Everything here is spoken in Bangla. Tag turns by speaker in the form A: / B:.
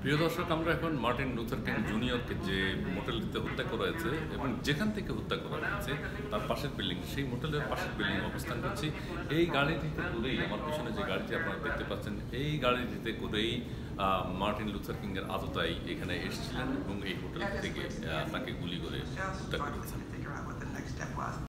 A: প্রিয় দর্শক, আমরা এখন মার্টিন লুথার কিং জুনিয়রকে যে মোটেলটিতে হত্যা করা হয়েছে এবং যেখান থেকে হত্যা করা হয়েছে তার পাশের বিল্ডিং, সেই মোটেলের পাশের বিল্ডিং অবস্থান করছি। এই গাড়িটিতে করেই, আমার পিছনে যে গাড়িটি আপনারা দেখতে পাচ্ছেন, এই গাড়িটিতে করেই মার্টিন লুথার কিংয়ের আততায়ী এখানে এসেছিলেন এবং এই হোটেল থেকে তাকে গুলি করে হত্যা করেছেন।